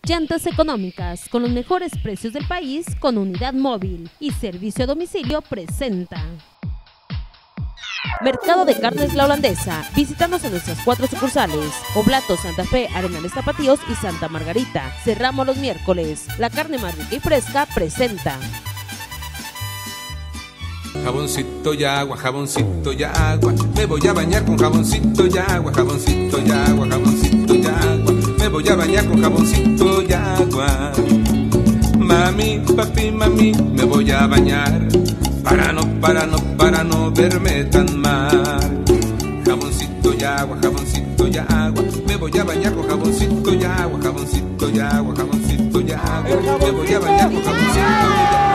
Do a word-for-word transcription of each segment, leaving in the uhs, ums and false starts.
Llantas económicas, con los mejores precios del país, con unidad móvil y servicio a domicilio, presenta. Mercado de Carnes La Holandesa. Visítanos en nuestras cuatro sucursales: Oblato, Santa Fe, Arenales Tapatíos y Santa Margarita. Cerramos los miércoles. La carne más rica y fresca presenta. Jaboncito y agua, jaboncito y agua, me voy a bañar con jaboncito y agua, jaboncito y agua, jaboncito y agua, me voy a bañar con jaboncito y agua. Mami, papi, mami, me voy a bañar para no, para no, para no verme tan mal. Jaboncito y agua, jaboncito y agua, me voy a bañar con jaboncito y agua, jaboncito y agua, jaboncito y agua, me voy a bañar con jaboncito y agua.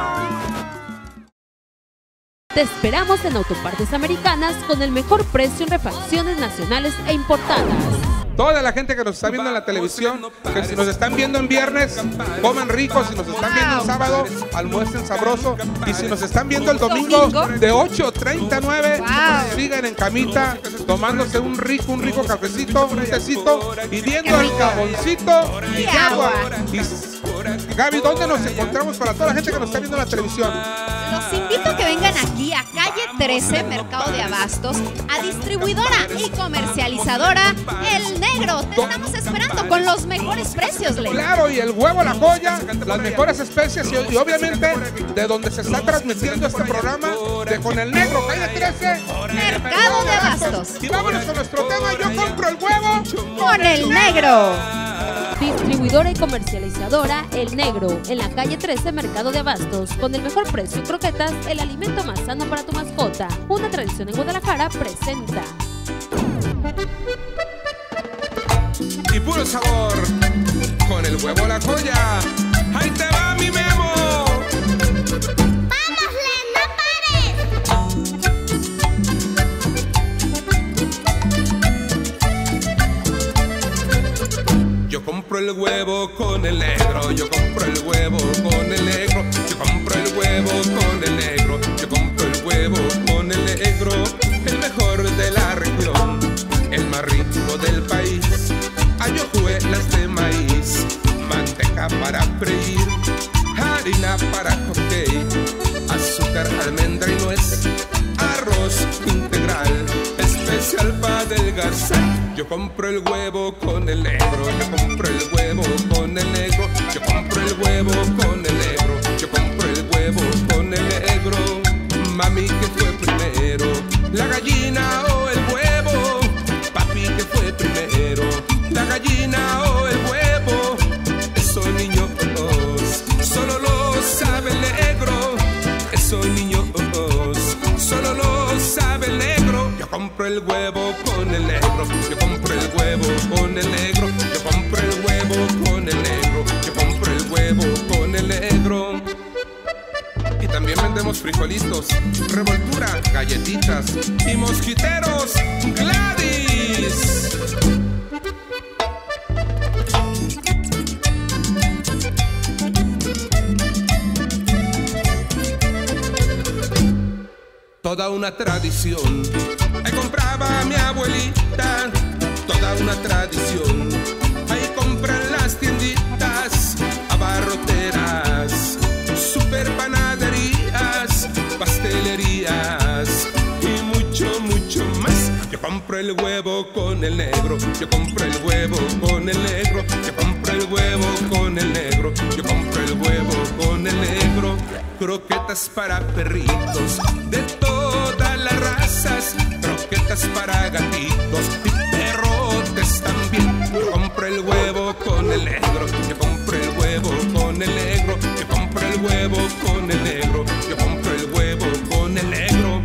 Te esperamos en Autopartes Americanas con el mejor precio en refacciones nacionales e importadas. Toda la gente que nos está viendo en la televisión, que si nos están viendo en viernes, comen rico. Si nos están viendo en sábado, almuercen sabroso. Y si nos están viendo el domingo, de ocho treinta a nueve, sigan en camita, tomándose un rico, un rico cafecito, un tecito y viendo el jaboncito y agua. Y, Gaby, ¿dónde nos encontramos para toda la gente que nos está viendo en la televisión? Los invito a que vengan aquí a calle trece, Mercado de Abastos, a distribuidora y comercializadora El Negro. Te estamos esperando con los mejores precios, Ley. Claro, y el huevo, la joya, las mejores especies y, y obviamente de donde se está transmitiendo este programa, de Con El Negro, calle trece, Mercado de Abastos. Y vámonos con nuestro tema, yo compro el huevo con El Negro. Distribuidora y comercializadora El Negro, en la calle trece, Mercado de Abastos, con el mejor precio. Croquetas, el alimento más sano para tu mascota. Una tradición en Guadalajara presenta. Y puro sabor, con el huevo la joya. ¡Ahí te va mi Memo! ¡Vamos, Len, no pares! Yo compro el huevo con el negro, yo compro el huevo con el negro, yo compro el huevo con el negro, yo compro el huevo con el negro, el mejor de la región, el más rico del país. Hay hojuelas de maíz, manteca para freír, harina para cupcake, azúcar, almendra y nuez, arroz integral, especial para adelgazar. Yo compro el huevo con el negro, yo compro el huevo con el negro, yo compro el huevo con el negro, yo compro el huevo con el negro. Mami, ¿qué fue primero? ¿La gallina o el huevo? Papi, ¿qué fue primero? ¿La gallina o el huevo? Esos niños solo lo sabe el negro. Esos niños solo lo sabe el negro. Yo compro el huevo con el negro, yo compro el huevo con el negro, yo compro el huevo con el negro, yo compro el huevo con el negro. Y también vendemos frijolitos, revoltura, galletitas y mosquiteros Gladys. Toda una tradición, ahí compraba mi abuelita. Toda una tradición, ahí compran las tienditas, abarroteras, super panaderías, pastelerías y mucho, mucho más. Yo compro el huevo con el negro, yo compro el huevo con el negro, yo compro el huevo con el negro, yo compro el huevo con el negro. Croquetas para perritos de todas las razas, croquetas para gatitos y perrotes también. Yo compro el huevo con el negro, yo compro el huevo con el negro, yo compro el huevo con el negro, yo compro el huevo con el negro.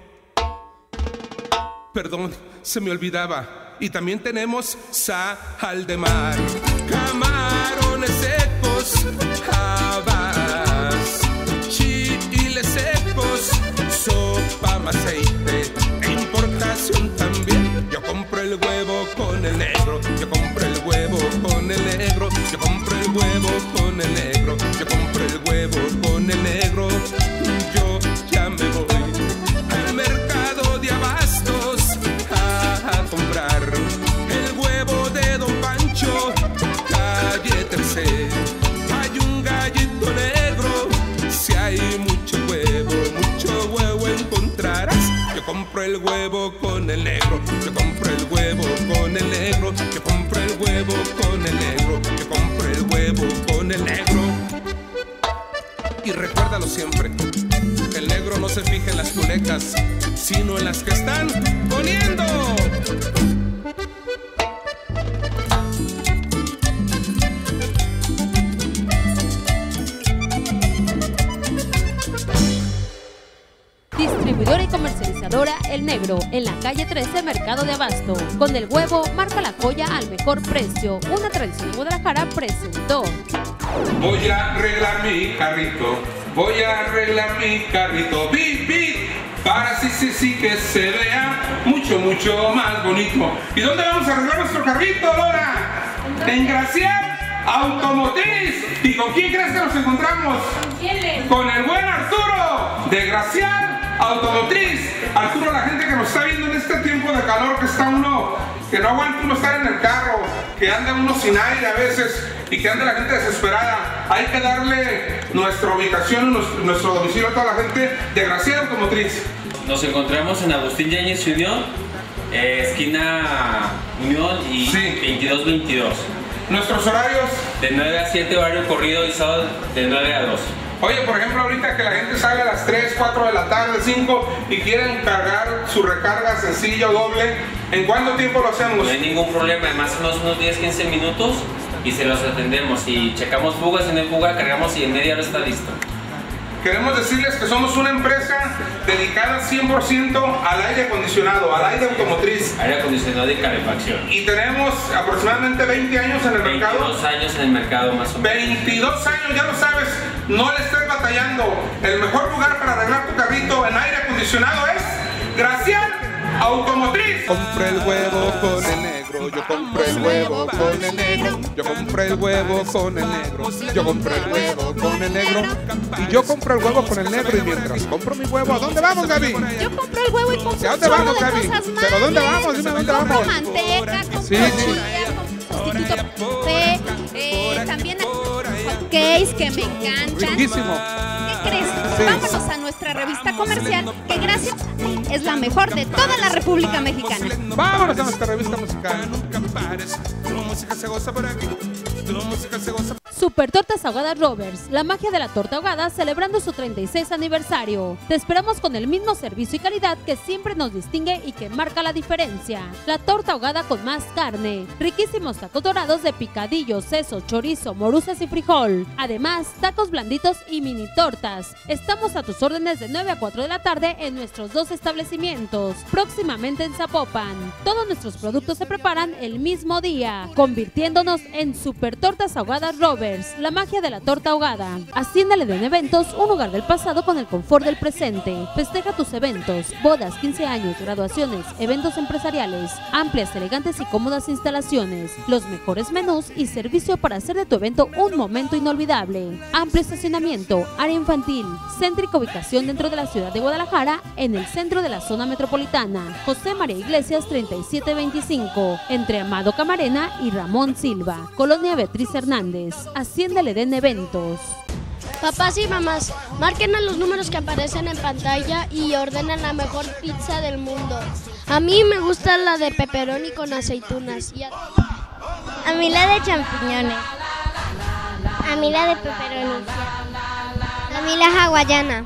Perdón, se me olvidaba. Y también tenemos sal de mar, camarones secos, habas, chiles secos, sopa, aceite e importación también. Yo compro el huevo con el negro, yo compro el huevo con el negro, yo compro el huevo con el negro, yo compro el huevo con el negro. Yo ya me voy al mercado de Abastos a comprar el huevo de Don Pancho, calle compro el huevo con el negro, yo compro el huevo con el negro, yo compro el huevo con el negro, yo compro el huevo con el negro. Y recuérdalo siempre, el negro no se fija en las culecas, sino en las que están poniendo. Distribuidora y comercializadora El Negro, en la calle trece, Mercado de Abasto. Con el huevo, marca la joya al mejor precio. Una tradición en Guadalajara presentó. Voy a arreglar mi carrito, voy a arreglar mi carrito, bip, bip, para sí, sí, sí que se vea mucho, mucho más bonito. ¿Y dónde vamos a arreglar nuestro carrito, Lola? En Gracial Automotriz. ¿Y con quién crees que nos encontramos? Con el buen Arturo, de Gracial Automotriz. Arturo, la gente que nos está viendo en este tiempo de calor, que está uno, que no aguanta uno estar en el carro, que anda uno sin aire a veces y que anda la gente desesperada, hay que darle nuestra ubicación, nuestro, nuestro domicilio a toda la gente de Gracial Automotriz. Nos encontramos en Agustín Yáñez y Unión, eh, esquina Unión y Sí. veintidós veintidós. Nuestros horarios. De nueve a siete, horario corrido, y sábado de nueve a dos. Oye, por ejemplo, ahorita que la gente sale a las tres, cuatro de la tarde, cinco y quieren cargar su recarga sencilla o doble, ¿en cuánto tiempo lo hacemos? No hay ningún problema, además unos, unos diez a quince minutos y se los atendemos. Y checamos fugas, si no hay fuga, cargamos y en media hora está listo. Queremos decirles que somos una empresa dedicada cien por ciento al aire acondicionado, al aire automotriz. Aire acondicionado y calefacción. Y tenemos aproximadamente veinte años en el mercado. veintidós años en el mercado más o menos. veintidós años, ya lo sabes, no le estés batallando. El mejor lugar para arreglar tu carrito en aire acondicionado es Gracial Automotriz. Compré el huevo con el negro, yo compré el huevo con el negro, yo compré el huevo con el negro, yo compré el huevo con el negro. Y yo compro el huevo con el negro y mientras compro mi huevo, ¿a dónde vamos, Gaby? Yo compro el huevo y compro ¿A un dónde chorro vamos, de Gaby? cosas más. ¿Pero dónde vamos? Dime dónde compro vamos. manteca, compro Sí, sí. chile, compro sustituto café, eh, también hot cakes que me encantan. Riquísimo. ¿Qué crees? Sí. Vámonos a nuestra revista comercial, que gracias a ti es la mejor de toda la República Mexicana. Vámonos a nuestra revista musical. Super Tortas Ahogadas Roberts, la magia de la torta ahogada celebrando su treinta y seis aniversario. Te esperamos con el mismo servicio y calidad que siempre nos distingue y que marca la diferencia. La torta ahogada con más carne, riquísimos tacos dorados de picadillo, seso, chorizo, morusas y frijol. Además, tacos blanditos y mini tortas. Estamos a tus órdenes de nueve a cuatro de la tarde en nuestros dos establecimientos. Próximamente en Zapopan. Todos nuestros productos se preparan el mismo día, convirtiéndonos en Super Tortas Ahogadas Roberts, la magia de la torta ahogada. Haciéndale de eventos un lugar del pasado con el confort del presente. Festeja tus eventos, bodas, quince años, graduaciones, eventos empresariales, amplias, elegantes y cómodas instalaciones, los mejores menús y servicio para hacer de tu evento un momento inolvidable. Amplio estacionamiento, área infantil, céntrica ubicación dentro de la ciudad de Guadalajara, en el centro de la zona metropolitana. José María Iglesias treinta y siete veinticinco, entre Amado Camarena y Ramón Silva, Colonia Beatriz Hernández. Haciéndale den eventos. Papás y mamás, marquen a los números que aparecen en pantalla y ordenen la mejor pizza del mundo. A mí me gusta la de pepperoni con aceitunas. Y a... a mí la de champiñones. A mí la de pepperoni. A mí la hawaiana.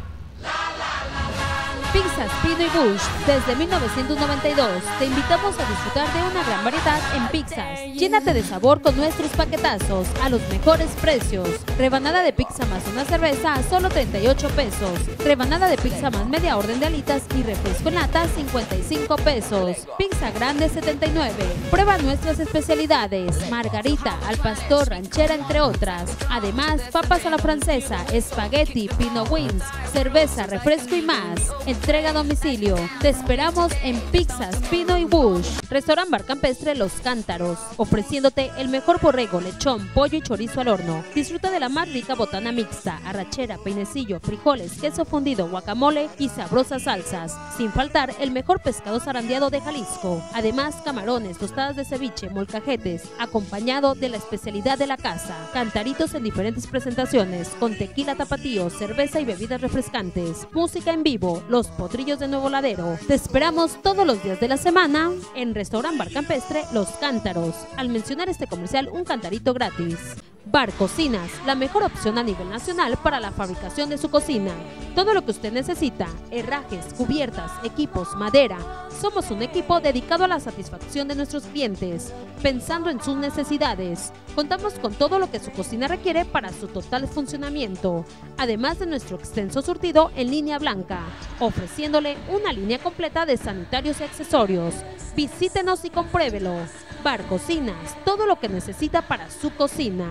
Pizzas Pino y Bush, desde mil novecientos noventa y dos, te invitamos a disfrutar de una gran variedad en pizzas. Llénate de sabor con nuestros paquetazos a los mejores precios. Rebanada de pizza más una cerveza a solo treinta y ocho pesos. Rebanada de pizza más media orden de alitas y refresco en lata cincuenta y cinco pesos. Pizza grande setenta y nueve. Prueba nuestras especialidades: margarita, al pastor, ranchera, entre otras. Además, papas a la francesa, espagueti, pino wings, cerveza, refresco y más. Entrega a domicilio. Te esperamos en Pizzas Pino y Bush. Restaurant Bar Campestre Los Cántaros, ofreciéndote el mejor borrego, lechón, pollo y chorizo al horno. Disfruta de la más rica botana mixta, arrachera, peinecillo, frijoles, queso fundido, guacamole y sabrosas salsas. Sin faltar el mejor pescado zarandeado de Jalisco. Además, camarones, tostadas de ceviche, molcajetes, acompañado de la especialidad de la casa. Cantaritos en diferentes presentaciones, con tequila tapatío, cerveza y bebidas refrescantes. Música en vivo los Potrillos de Nuevo Ladero. Te esperamos todos los días de la semana en Restaurant Bar Campestre Los Cántaros. Al mencionar este comercial, un cantarito gratis. Bar Cocinas, la mejor opción a nivel nacional para la fabricación de su cocina. Todo lo que usted necesita, herrajes, cubiertas, equipos, madera. Somos un equipo dedicado a la satisfacción de nuestros clientes, pensando en sus necesidades. Contamos con todo lo que su cocina requiere para su total funcionamiento, además de nuestro extenso surtido en línea blanca, ofreciéndole una línea completa de sanitarios y accesorios. Visítenos y compruébelo. Bar Cocinas, todo lo que necesita para su cocina.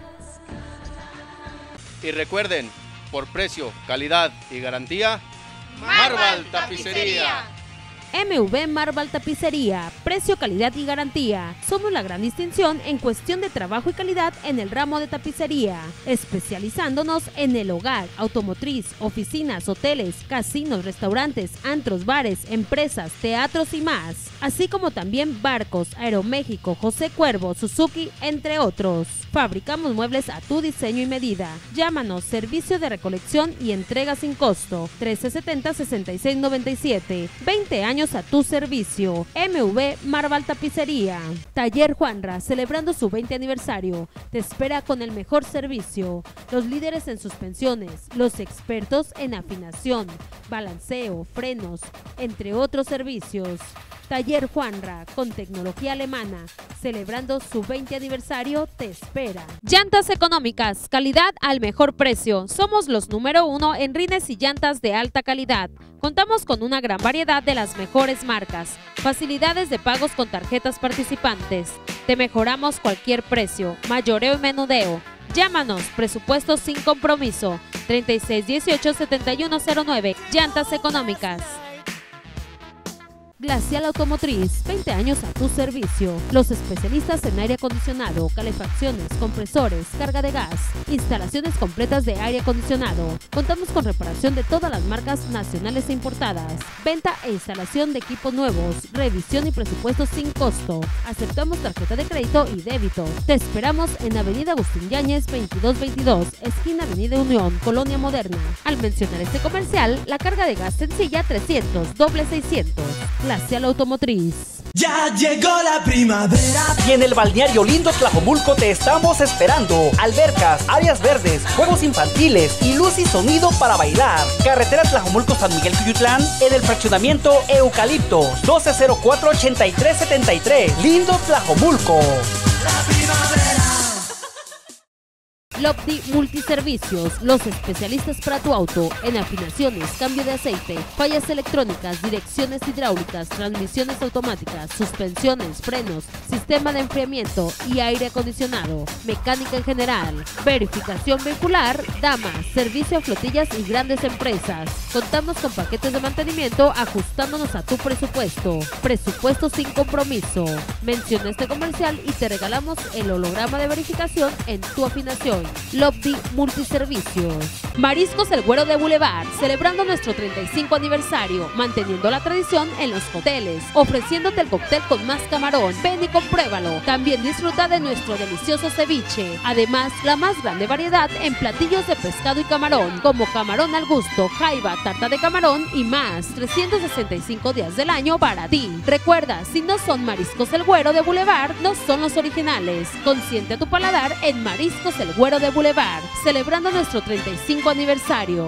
Y recuerden, por precio, calidad y garantía, Marval Tapicería. M V Marval Tapicería, precio, calidad y garantía. Somos la gran distinción en cuestión de trabajo y calidad en el ramo de tapicería, especializándonos en el hogar, automotriz, oficinas, hoteles, casinos, restaurantes, antros, bares, empresas, teatros y más, así como también barcos, Aeroméxico, José Cuervo, Suzuki, entre otros. Fabricamos muebles a tu diseño y medida. Llámanos, servicio de recolección y entrega sin costo, trece setenta, sesenta y seis noventa y siete, veinte años a tu servicio. M V Marval Tapicería. Taller Juanra, celebrando su veinte aniversario, te espera con el mejor servicio, los líderes en suspensiones, los expertos en afinación, balanceo, frenos, entre otros servicios. Taller Juanra, con tecnología alemana, celebrando su veinte aniversario, te espera. Llantas económicas, calidad al mejor precio. Somos los número uno en rines y llantas de alta calidad. Contamos con una gran variedad de las mejores marcas, facilidades de pagos con tarjetas participantes. Te mejoramos cualquier precio, mayoreo y menudeo. Llámanos, presupuesto sin compromiso, treinta y seis dieciocho setenta y uno cero nueve. Llantas económicas. Glacial Automotriz, veinte años a tu servicio. Los especialistas en aire acondicionado, calefacciones, compresores, carga de gas, instalaciones completas de aire acondicionado. Contamos con reparación de todas las marcas nacionales e importadas, venta e instalación de equipos nuevos, revisión y presupuesto sin costo. Aceptamos tarjeta de crédito y débito. Te esperamos en Avenida Agustín Yáñez veintidós veintidós, esquina Avenida Unión, Colonia Moderna. Al mencionar este comercial, la carga de gas sencilla trescientos, doble seiscientos. Glacial Automotriz. Ya llegó la primavera y en el balneario Lindo Tlajomulco te estamos esperando. Albercas, áreas verdes, juegos infantiles y luz y sonido para bailar. Carretera Tlajomulco San Miguel Cuyutlán en el fraccionamiento Eucalipto doce cero cuatro, ochenta y tres setenta y tres. Lindo Tlajomulco. La primavera. Lopti Multiservicios, los especialistas para tu auto en afinaciones, cambio de aceite, fallas electrónicas, direcciones hidráulicas, transmisiones automáticas, suspensiones, frenos, sistema de enfriamiento y aire acondicionado, mecánica en general, verificación vehicular, damas, servicio a flotillas y grandes empresas. Contamos con paquetes de mantenimiento ajustándonos a tu presupuesto. Presupuesto sin compromiso. Menciona este comercial y te regalamos el holograma de verificación en tu afinación. Lobby Multiservicios. Mariscos El Güero de Boulevard, celebrando nuestro treinta y cinco aniversario, manteniendo la tradición en los hoteles, ofreciéndote el cóctel con más camarón. Ven y compruébalo. También disfruta de nuestro delicioso ceviche. Además, la más grande variedad en platillos de pescado y camarón, como camarón al gusto, jaiba, tarta de camarón y más. trescientos sesenta y cinco días del año para ti. Recuerda, si no son Mariscos El Güero de Boulevard, no son los originales. Consiente a tu paladar en Mariscos El Güero de Boulevard, celebrando nuestro treinta y cinco aniversario.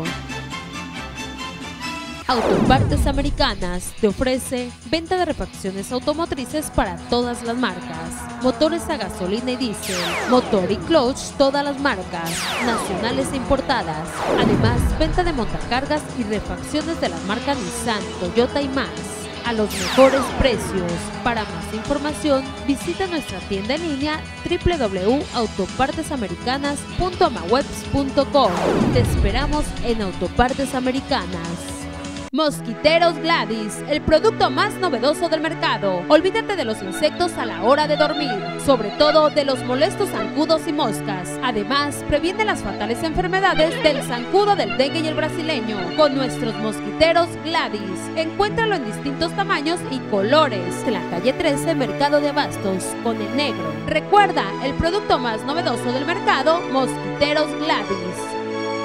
Autopartes Americanas te ofrece venta de refacciones automotrices para todas las marcas, motores a gasolina y diésel, motor y clutch, todas las marcas, nacionales e importadas. Además, venta de montacargas y refacciones de las marcas Nissan, Toyota y más, a los mejores precios. Para más información, visita nuestra tienda en línea doble u doble u doble u punto autopartes americanas punto amawebs punto com. Te esperamos en Autopartes Americanas. Mosquiteros Gladys, el producto más novedoso del mercado. Olvídate de los insectos a la hora de dormir, sobre todo de los molestos zancudos y moscas. Además, previene las fatales enfermedades del zancudo, del dengue y el brasileño con nuestros mosquiteros Gladys. Encuéntralo en distintos tamaños y colores en la calle trece, Mercado de Abastos, con el negro. Recuerda, el producto más novedoso del mercado, Mosquiteros Gladys.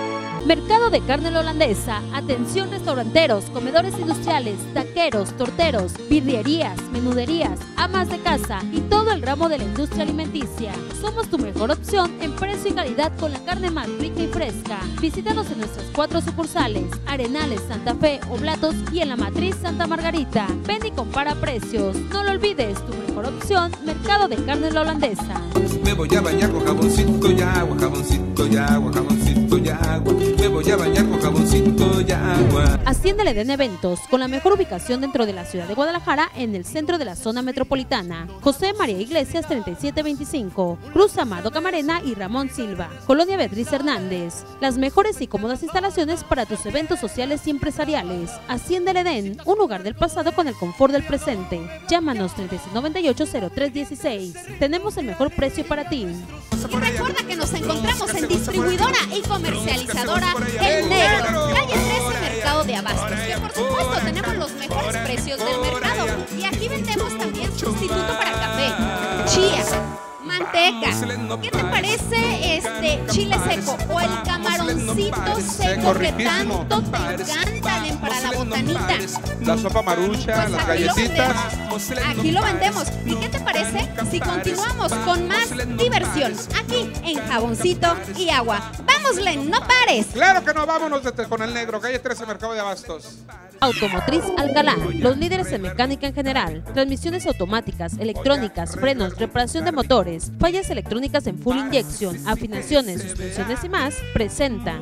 Mercado de carne la holandesa. Atención restauranteros, comedores industriales, taqueros, torteros, birrierías, menuderías, amas de casa y todo el ramo de la industria alimenticia. Somos tu mejor opción en precio y calidad con la carne más rica y fresca. Visítanos en nuestras cuatro sucursales: Arenales, Santa Fe, Oblatos y en la Matriz Santa Margarita. Ven y compara precios. No lo olvides, tu mejor opción, Mercado de carne la holandesa. Me voy a bañar con jaboncito y agua, jaboncito y agua, jaboncito y agua. Me voy a bañar con jaboncito y agua. Asciende el Edén Eventos, con la mejor ubicación dentro de la ciudad de Guadalajara, en el centro de la zona metropolitana. José María Iglesias treinta y siete veinticinco, Cruz Amado Camarena y Ramón Silva, Colonia Beatriz Hernández. Las mejores y cómodas instalaciones para tus eventos sociales y empresariales. Asciende el Edén, un lugar del pasado con el confort del presente. Llámanos treinta y seis noventa y ocho cero tres dieciséis. Tenemos el mejor precio para ti. Y recuerda que nos encontramos en distribuidora y comercializadora El Negro, calle trece, Mercado de Abastos. Que por supuesto tenemos los mejores precios del mercado. Y aquí vendemos también sustituto para café, chía, manteca. ¿Qué te parece este chile seco o el camaroncito seco que tanto te encantan para la botanita? La sopa marucha, Pues las aquí galletitas. lo vendemos. Aquí lo vendemos. ¿Y qué te parece si continuamos con más diversión aquí en Jaboncito y Agua? ¡Vamos, Len! ¡No pares! Claro que no, vámonos de- con el negro, calle trece, Mercado de Abastos. Automotriz Alcalá, los líderes en mecánica en general, transmisiones automáticas, electrónicas, frenos, reparación de motores, fallas electrónicas en full inyección, afinaciones, suspensiones y más, presenta.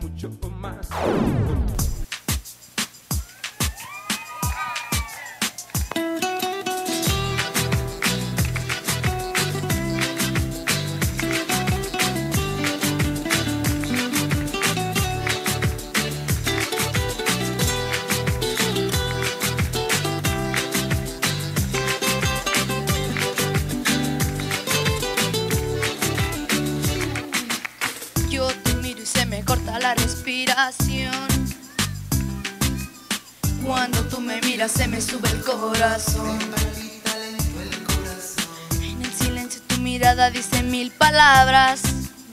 Yo te miro y se me corta la respiración. Cuando tú me miras se me sube el corazón. En el silencio tu mirada dice mil palabras.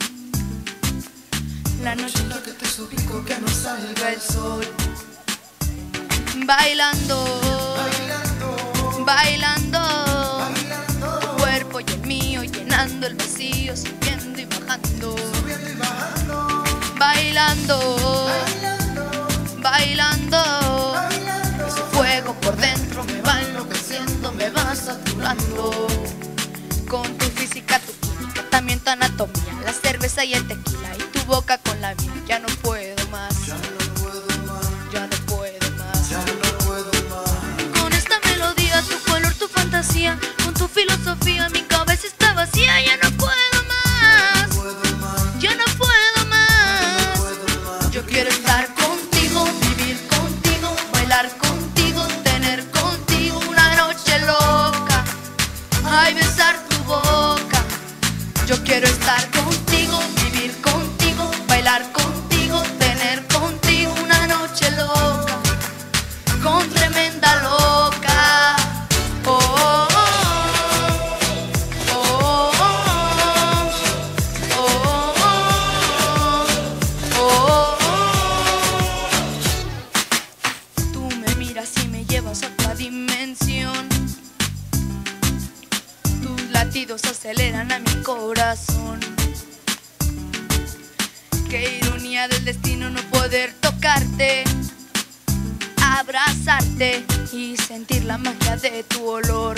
La noche en la que te suplico que no salga el sol. Bailando, bailando, tu cuerpo y el mío llenando el vacío, subiendo y bajando. Bailando, bailando, ese fuego por dentro me va enloqueciendo, me va saturando. Con tu física, tu química, también tu anatomía, la cerveza y el tequila y tu boca con la mía. Ya no puedo más, ya no puedo más, ya no puedo más, ya no puedo más. Con esta melodía, tu color, tu fantasía, con tu filosofía, mi cabeza está vacía. Ya no puedo más, ya no puedo más. Yo quiero estar contigo, vivir contigo, bailar contigo, tener contigo una noche loca. Ay, besar tu boca. Yo quiero estar contigo, vivir contigo, bailar contigo, tener contigo una noche loca, con tremenda loca. Oh, oh, oh, oh, oh, oh, oh, oh. Tú me miras y me llevas a otra dimensión. Tus latidos aceleran a mi corazón. Qué ironía del destino no poder tocarte, abrazarte y sentir la magia de tu olor.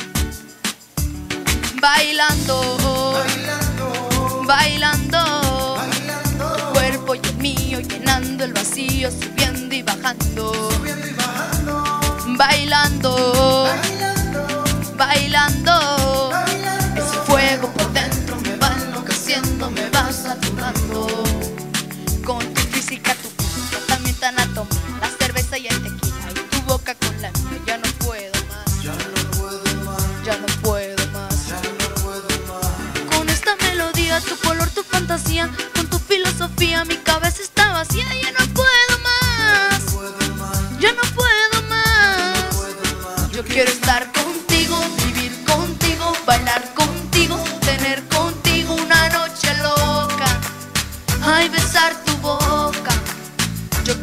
Bailando, bailando, bailando, bailando, tu cuerpo y el mío llenando el vacío, subiendo y bajando, subiendo y bajando. Bailando, bailando, bailando, bailando, ese fuego por dentro me va enloqueciendo, me va saturando. Con tu física, tu química, también tu anatomía, la cerveza y el tequila y tu boca con la mía. Ya no puedo más, ya no puedo más, ya no puedo más, ya no puedo más. Con esta melodía, tu color, tu fantasía, con tu filosofía, mi cabeza está vacía. Ya no puedo más, ya no puedo más. Yo quiero estar contigo, vivir contigo, bailar contigo, tener contigo una noche loca. Ay, besar tu boca.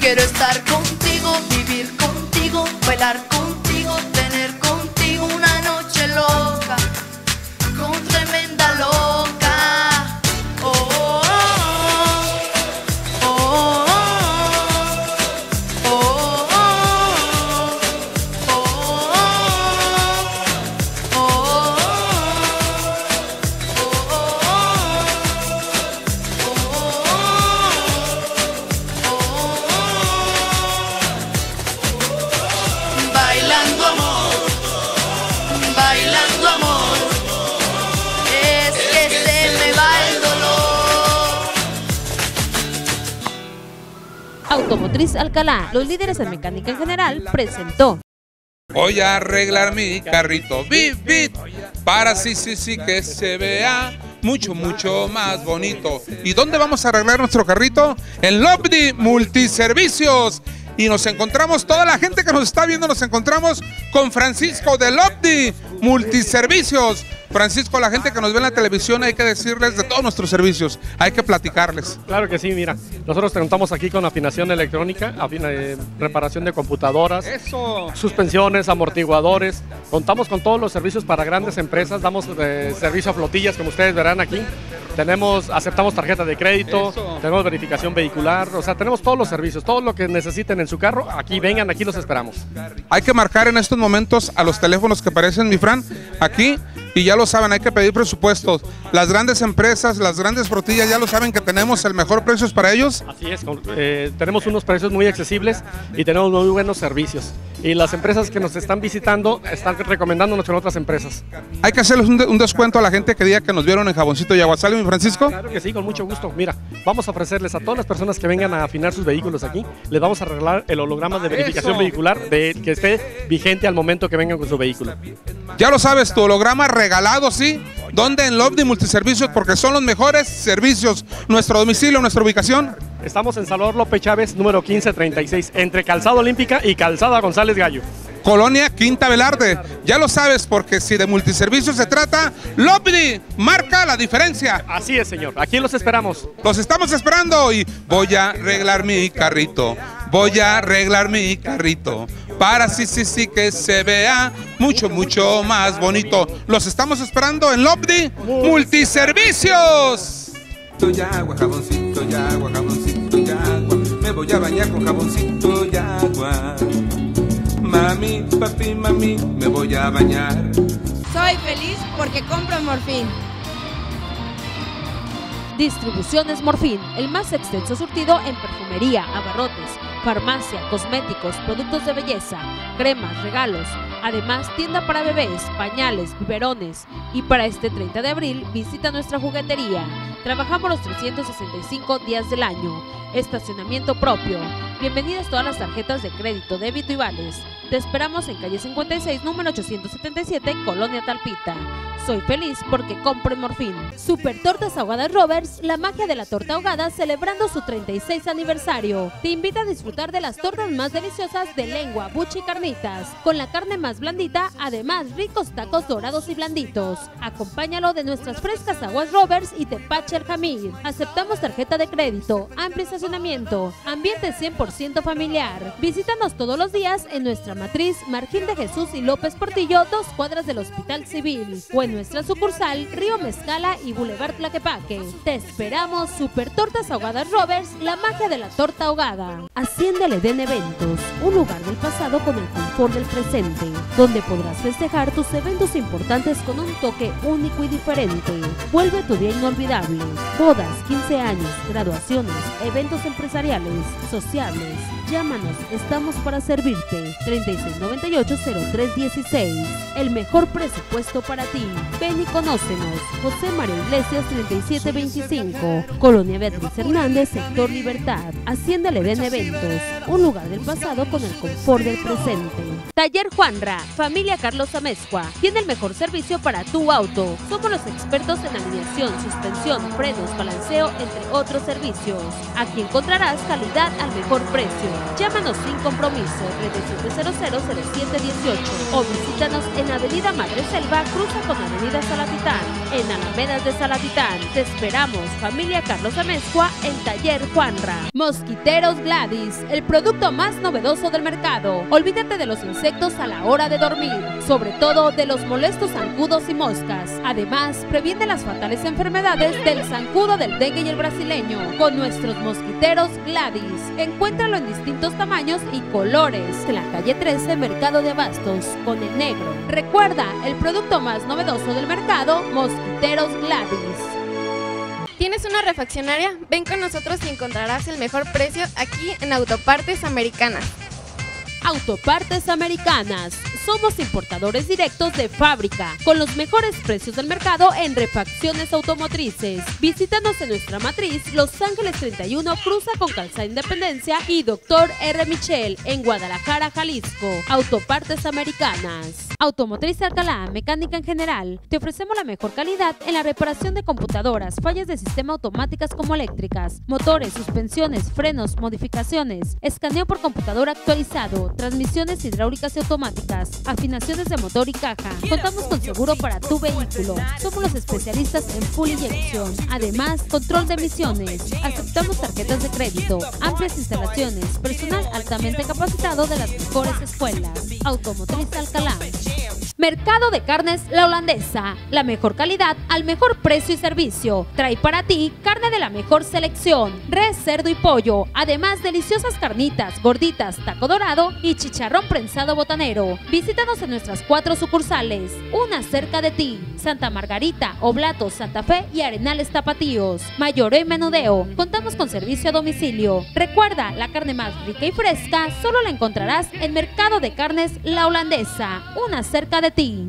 Quiero estar contigo, vivir contigo, bailar contigo, tener contigo una noche loca, con tremenda loca. Oh, oh, oh, oh, oh, oh, oh, oh, bailando amor, bailando amor, es que se me va el dolor. Automotriz Alcalá, los líderes en mecánica en general, presentó. Voy a arreglar mi carrito, bip, bip, para sí, sí, sí, que se vea mucho, mucho más bonito. ¿Y dónde vamos a arreglar nuestro carrito? En Lobdi Multiservicios. Y nos encontramos, toda la gente que nos está viendo, nos encontramos con Francisco de Lobdi Multiservicios. Francisco, la gente que nos ve en la televisión, hay que decirles de todos nuestros servicios, hay que platicarles. Claro que sí, mira, nosotros contamos aquí con afinación electrónica, afina, eh, reparación de computadoras, Eso. suspensiones, amortiguadores, contamos con todos los servicios para grandes empresas, damos eh, servicio a flotillas, como ustedes verán aquí, tenemos, aceptamos tarjeta de crédito, Eso. tenemos verificación vehicular, o sea, tenemos todos los servicios, todo lo que necesiten en su carro, aquí vengan, aquí los esperamos. Hay que marcar en estos momentos a los teléfonos que aparecen, mi Fran, aquí. Y ya lo saben, hay que pedir presupuestos. Las grandes empresas, las grandes flotillas, ya lo saben que tenemos el mejor precio para ellos. Así es, eh, tenemos unos precios muy accesibles y tenemos muy buenos servicios. Y las empresas que nos están visitando están recomendándonos con otras empresas. Hay que hacerles un, de, un descuento a la gente que diga que nos vieron en Jaboncito y Agua. ¿Sale, mi Francisco? Claro que sí, con mucho gusto. Mira, vamos a ofrecerles a todas las personas que vengan a afinar sus vehículos aquí, les vamos a arreglar el holograma de verificación Eso. vehicular de, que esté vigente al momento que vengan con su vehículo. Ya lo sabes, tu holograma regalado, ¿sí? ¿Dónde? En Lobdi Multiservicios, porque son los mejores servicios. Nuestro domicilio, nuestra ubicación. Estamos en Salvador López Chávez, número quince treinta y seis, entre Calzada Olímpica y Calzada González Gallo. Colonia Quinta Velarde. Ya lo sabes, porque si de multiservicios se trata, Lobdi marca la diferencia. Así es, señor. Aquí los esperamos. Los estamos esperando y voy a arreglar mi carrito. Voy a arreglar mi carrito. Para sí, sí, sí, que se vea mucho, mucho más bonito. Los estamos esperando en Lobdi Multiservicios. Y agua, jaboncito y agua, jaboncito y agua. Me voy a bañar con jaboncito y agua. Mami, papi, mami, me voy a bañar. Soy feliz porque compro Morfín. Distribuciones Morfín, el más extenso surtido en perfumería, abarrotes, farmacia, cosméticos, productos de belleza, cremas, regalos. Además, tienda para bebés, pañales, biberones. Y para este treinta de abril, visita nuestra juguetería. Trabajamos los trescientos sesenta y cinco días del año. Estacionamiento propio. Bienvenidas todas las tarjetas de crédito, débito y vales. Te esperamos en calle cincuenta y seis, número ochocientos setenta y siete, Colonia Talpita. Soy feliz porque compro en Morfín. Super Tortas Ahogadas Roberts, la magia de la torta ahogada, celebrando su treinta y seis aniversario. Te invita a disfrutar de las tortas más deliciosas de lengua, buche y carnitas, con la carne más blandita, además ricos tacos dorados y blanditos. Acompáñalo de nuestras frescas aguas Roberts y tepache El Jamir. Aceptamos tarjeta de crédito, amplio estacionamiento, ambiente cien por ciento familiar. Visítanos todos los días en nuestra matriz Martín de Jesús y López Portillo, dos cuadras del Hospital Civil, o en nuestra sucursal Río Mezcala y Boulevard Tlaquepaque. Te esperamos. Super Tortas Ahogadas Roberts, la magia de la torta ahogada. Hacienda El Edén Eventos, un lugar del pasado con el confort del presente, donde podrás festejar tus eventos importantes con un toque único y diferente. Vuelve tu día inolvidable. Bodas, quince años, graduaciones, eventos empresariales, sociables. Llámanos, estamos para servirte. treinta y seis noventa y ocho, cero tres dieciséis. El mejor presupuesto para ti. Ven y conócenos. José María Iglesias treinta y siete veinticinco. Colonia Beatriz Hernández, sector Libertad. Hacienda El Edén Eventos. Un lugar del pasado con el confort del presente. Taller Juanra, familia Carlos Amezcua. Tiene el mejor servicio para tu auto. Somos los expertos en alineación, suspensión, frenos, balanceo, entre otros servicios. Aquí encontrarás calidad al mejor precio. Llámanos sin compromiso, treinta y siete cero cero, cero siete dieciocho, o visítanos en Avenida Madre Selva, cruza con Avenida Salatitán. en Alamedas de Salatitán. Te esperamos, familia Carlos Amezcua, en Taller Juanra. Mosquiteros Gladys, el producto más novedoso del mercado. Olvídate de los insectos a la hora de dormir, sobre todo de los molestos zancudos y moscas. Además, previene las fatales enfermedades del zancudo, del dengue y el brasileño con nuestros mosquiteros Gladys. Encuéntralo en distintos tamaños y colores en la calle trece, Mercado de Abastos, con el negro. Recuerda, el producto más novedoso del mercado, Mosquiteros Gladys. ¿Tienes una refaccionaria? Ven con nosotros y encontrarás el mejor precio aquí en Autopartes Americanas. Autopartes Americanas. Somos importadores directos de fábrica, con los mejores precios del mercado en refacciones automotrices. Visítanos en nuestra matriz, Los Ángeles treinta y uno, cruza con Calzada Independencia y Doctor R. Michel, en Guadalajara, Jalisco. Autopartes Americanas. Automotriz Alcalá, mecánica en general. Te ofrecemos la mejor calidad en la reparación de computadoras, fallas de sistema automáticas como eléctricas, motores, suspensiones, frenos, modificaciones, escaneo por computadora actualizado, transmisiones hidráulicas y automáticas, afinaciones de motor y caja. Contamos con seguro para tu vehículo. Somos los especialistas en full inyección. Además, control de emisiones. Aceptamos tarjetas de crédito, amplias instalaciones, personal altamente capacitado de las mejores escuelas. Automotriz Alcalá. Mercado de Carnes La Holandesa, la mejor calidad al mejor precio y servicio. Trae para ti carne de la mejor selección, res, cerdo y pollo, además deliciosas carnitas, gorditas, taco dorado y chicharrón prensado botanero. Visítanos en nuestras cuatro sucursales, una cerca de ti: Santa Margarita, Oblatos, Santa Fe y Arenales Tapatíos. Mayoreo y menudeo, contamos con servicio a domicilio. Recuerda, la carne más rica y fresca solo la encontrarás en Mercado de Carnes La Holandesa, una cerca de ti.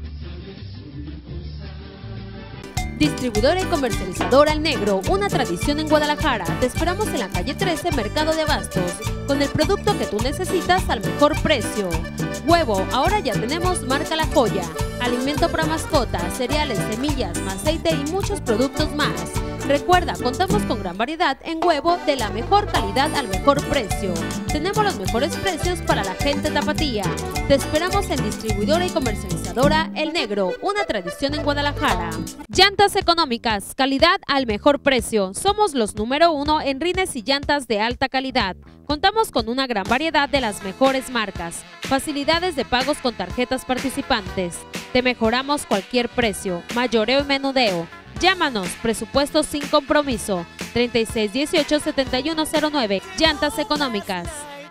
Distribuidora y comercializadora El Negro, una tradición en Guadalajara. Te esperamos en la calle trece, Mercado de Abastos, con el producto que tú necesitas al mejor precio. Huevo, ahora ya tenemos marca La Joya. Alimento para mascotas, cereales, semillas, aceite y muchos productos más. Recuerda, contamos con gran variedad en huevo de la mejor calidad al mejor precio. Tenemos los mejores precios para la gente tapatía. Te esperamos en Distribuidora y Comercializadora El Negro, una tradición en Guadalajara. Llantas económicas, calidad al mejor precio. Somos los número uno en rines y llantas de alta calidad. Contamos con una gran variedad de las mejores marcas. Facilidades de pagos con tarjetas participantes. Te mejoramos cualquier precio. Mayoreo y menudeo. Llámanos, presupuesto sin compromiso, treinta y seis dieciocho setenta y uno cero nueve. Llantas económicas.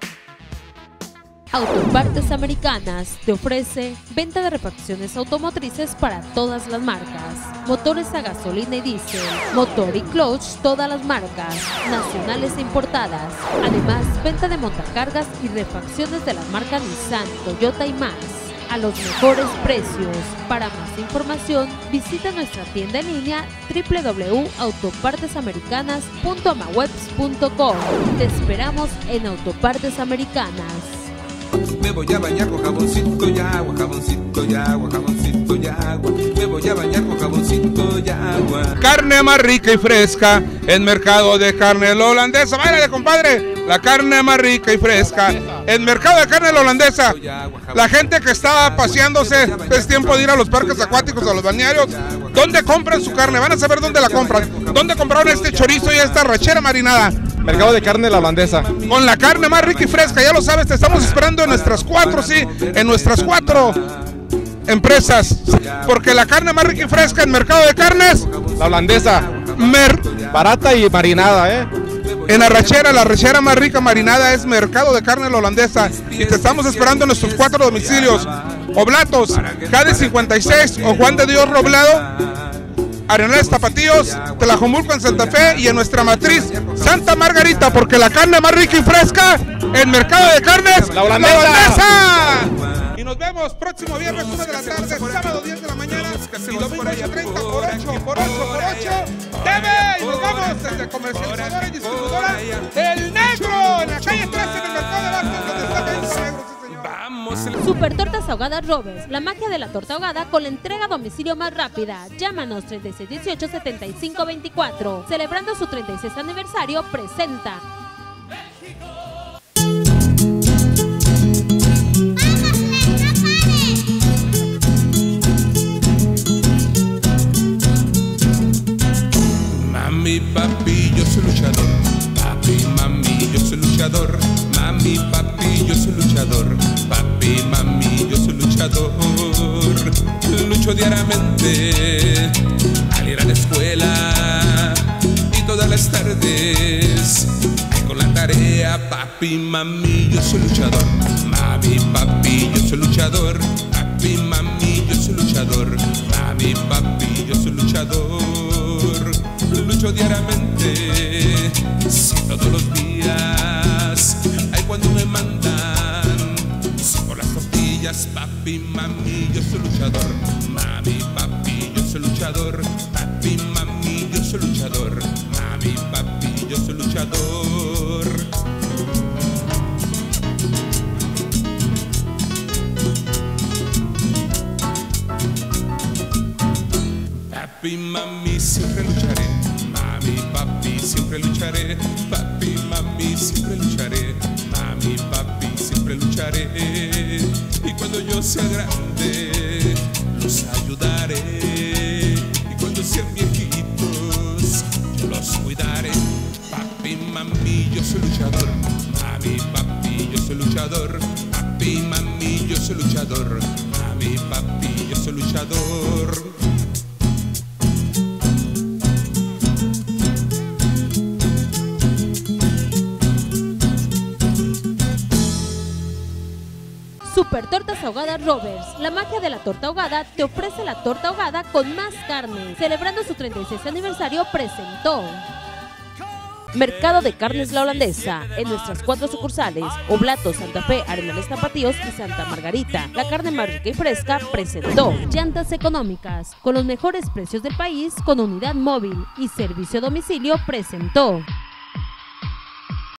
Autopartes Americanas te ofrece venta de refacciones automotrices para todas las marcas. Motores a gasolina y diésel, motor y clutch, todas las marcas, nacionales e importadas. Además, venta de montacargas y refacciones de las marcas Nissan, Toyota y más, a los mejores precios. Para más información, visita nuestra tienda en línea doble u doble u doble u punto autopartes americanas punto amawebs punto com. Te esperamos en Autopartes Americanas. Me voy a bañar con jaboncito y agua, jaboncito y agua, jaboncito y agua. Me voy a bañar con jaboncito y agua. Carne más rica y fresca en Mercado de Carne La Holandesa. Váyale, compadre. La carne más rica y fresca en Mercado de Carne La Holandesa. La gente que está paseándose, es tiempo de ir a los parques acuáticos, a los balnearios. ¿Dónde compran su carne? Van a saber dónde la compran. ¿Dónde compraron este chorizo y esta rachera marinada? Mercado de Carne La Holandesa. Con la carne más rica y fresca, ya lo sabes, te estamos esperando en nuestras cuatro, sí, en nuestras cuatro empresas. Porque la carne más rica y fresca en Mercado de Carnes La Holandesa. Mer Barata y marinada, ¿eh? En la rachera, la rachera más rica marinada es Mercado de Carne La Holandesa. Y te estamos esperando en nuestros cuatro domicilios: Oblatos, Cade cincuenta y seis o Juan de Dios Roblado, Arenales Tapatíos, Tlajomulco en Santa Fe y en nuestra matriz Santa Margarita, porque la carne más rica y fresca en Mercado de Carnes La Holandesa. La Holandesa. Y nos vemos próximo viernes una de la tarde, sábado diez de la mañana y domingo ocho treinta por ocho por ocho por ocho T V. Y nos vamos desde comercializadora y distribuidora El Negro en la calle trece en el Mercado de Abastos, donde está el Negro. Super Tortas Ahogadas Roberts, la magia de la torta ahogada con la entrega a domicilio más rápida. Llámanos treinta y seis dieciocho setenta y cinco veinticuatro. Celebrando su treinta y seis aniversario, presenta. Mami, papi, yo soy luchador. Papi, mami, yo soy luchador. Mami, papi, yo soy luchador. Papi, mami, yo soy luchador. Lucho diariamente al ir a la escuela y todas las tardes con la tarea. Papi, mami, yo soy luchador. Mami, papi, yo soy luchador. Papi, mami, yo soy luchador. Mami, papi, yo soy luchador. Lucho diariamente, sí, todos los días. Ay, cuando me mandan, sí, por las costillas. Papi, mami, yo soy luchador. Mami, papi, yo soy luchador. Papi, mami, yo soy luchador. Mami, papi, yo soy luchador. Papi, mami, siempre lucharé. Mami, papi, siempre lucharé. Papi, mami, siempre lucharé. Mami, papi, siempre lucharé. Y cuando yo sea grande, los ayudaré. Y cuando sean viejitos, yo los cuidaré. Papi, mami, yo soy luchador. Mami, papi, yo soy luchador. Papi, mami, yo soy luchador. Mami, papi, yo soy luchador. Super Tortas Ahogadas Roberts. La magia de la torta ahogada te ofrece la torta ahogada con más carne. Celebrando su treinta y seis aniversario, presentó Mercado de Carnes La Holandesa. En nuestras cuatro sucursales, Oblato, Santa Fe, Arenales Tapatíos y Santa Margarita. La carne más rica y fresca presentó Llantas Económicas. Con los mejores precios del país, con unidad móvil y servicio a domicilio, presentó